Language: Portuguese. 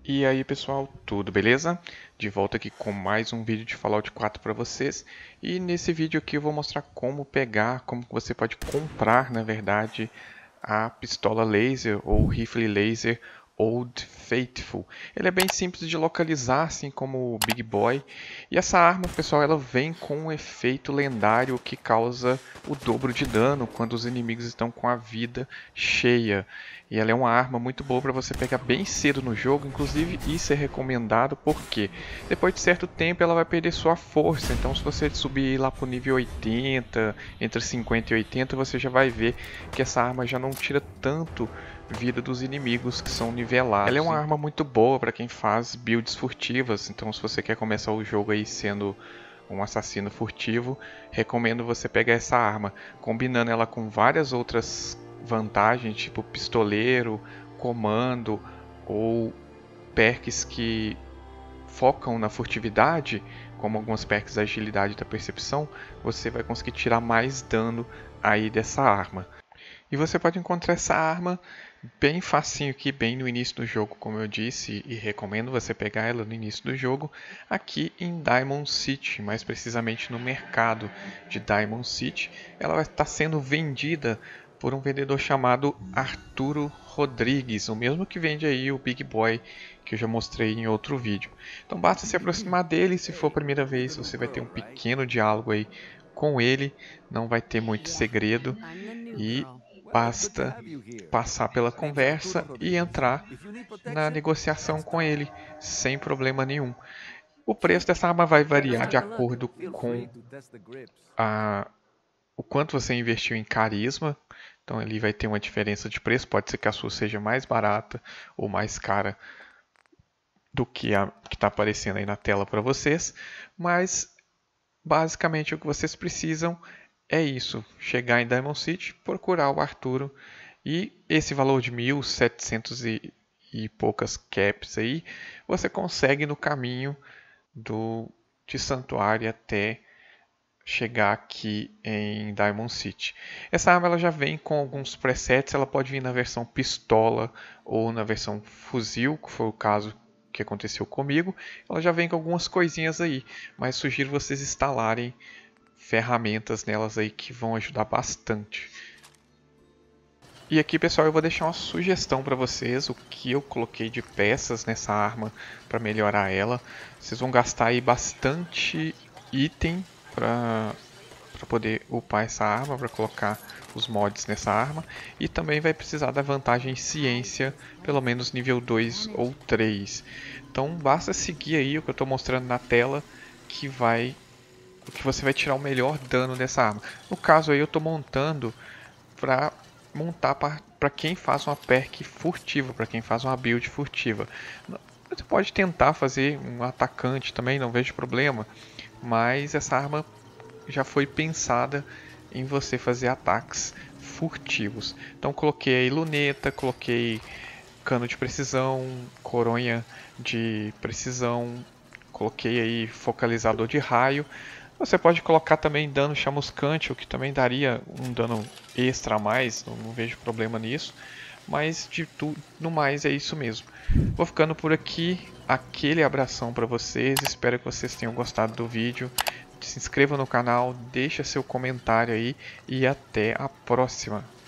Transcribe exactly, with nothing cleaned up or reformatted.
E aí pessoal, tudo beleza? De volta aqui com mais um vídeo de Fallout quatro para vocês. E nesse vídeo aqui eu vou mostrar como pegar, como você pode comprar, na verdade, a pistola laser ou rifle laser Old Faithful. Ele é bem simples de localizar, assim como o Big Boy. E essa arma, pessoal, ela vem com um efeito lendário que causa o dobro de dano quando os inimigos estão com a vida cheia. E ela é uma arma muito boa para você pegar bem cedo no jogo, inclusive isso é recomendado porque depois de certo tempo ela vai perder sua força. Então se você subir lá para o nível oitenta, entre cinquenta e oitenta, você já vai ver que essa arma já não tira tanto vida dos inimigos que são nivelados. Ela é uma arma muito boa para quem faz builds furtivas, então se você quer começar o jogo aí sendo um assassino furtivo, recomendo você pegar essa arma, combinando ela com várias outras vantagens, tipo pistoleiro, comando ou perks que focam na furtividade, como algumas perks da agilidade e da percepção, você vai conseguir tirar mais dano aí dessa arma. E você pode encontrar essa arma bem facinho aqui, bem no início do jogo, como eu disse, e recomendo você pegar ela no início do jogo, aqui em Diamond City, mais precisamente no mercado de Diamond City. Ela vai estar sendo vendida por um vendedor chamado Arturo Rodrigues, o mesmo que vende aí o Big Boy, que eu já mostrei em outro vídeo. Então basta se aproximar dele, se for a primeira vez você vai ter um pequeno diálogo aí com ele, não vai ter muito segredo e basta passar pela conversa e entrar na negociação com ele, sem problema nenhum. O preço dessa arma vai variar de acordo com a, o quanto você investiu em carisma. Então ele vai ter uma diferença de preço, pode ser que a sua seja mais barata ou mais cara do que a que está aparecendo aí na tela para vocês, mas basicamente o que vocês precisam é isso, chegar em Diamond City, procurar o Arturo e esse valor de mil e setecentos e, e poucas caps aí, você consegue no caminho do, de Santuário até chegar aqui em Diamond City. Essa arma ela já vem com alguns presets, ela pode vir na versão pistola ou na versão fuzil, que foi o caso que aconteceu comigo. Ela já vem com algumas coisinhas aí, mas sugiro vocês instalarem ferramentas nelas aí que vão ajudar bastante. E aqui, pessoal, eu vou deixar uma sugestão para vocês, o que eu coloquei de peças nessa arma para melhorar ela. Vocês vão gastar aí bastante item para poder upar essa arma, para colocar os mods nessa arma. E também vai precisar da vantagem ciência, pelo menos nível dois ou três. Então basta seguir aí o que eu estou mostrando na tela, que vai que você vai tirar o melhor dano dessa arma. No caso aí eu estou montando para montar para quem faz uma perk furtiva, para quem faz uma build furtiva. Você pode tentar fazer um atacante também, não vejo problema, mas essa arma já foi pensada em você fazer ataques furtivos. Então coloquei aí luneta, coloquei cano de precisão, coronha de precisão, coloquei aí focalizador de raio. Você pode colocar também dano chamuscante, o que também daria um dano extra a mais, não, não vejo problema nisso. Mas de tudo no mais é isso mesmo. Vou ficando por aqui, aquele abração para vocês, espero que vocês tenham gostado do vídeo. Se inscreva no canal, deixa seu comentário aí e até a próxima.